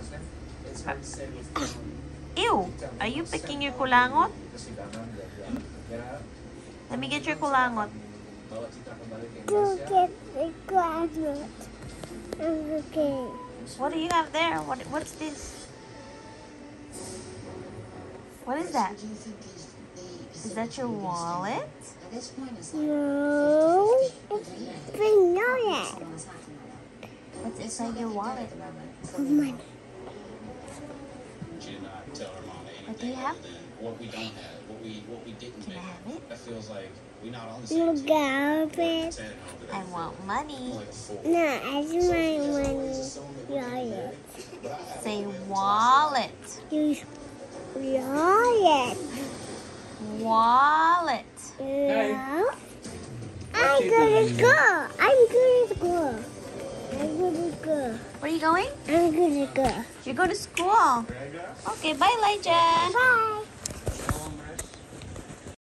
Ew! Are you picking your kulangot? Let me get your kulangot. Go get the graduate. Okay. What do you have there? What's this? What is that? Is that your wallet? No. We know that. What's inside your wallet? Money. What do you have? What we don't have, what we didn't Can I have it? That feels like we not on the You same got it. I want money. No, I just want money. Say wallet. Use wallet. Wallet. No. I'm gonna go. I'm gonna go. I'm gonna go. Where are you going? I'm gonna go. You're going to school. Okay, bye, Elijah. Bye.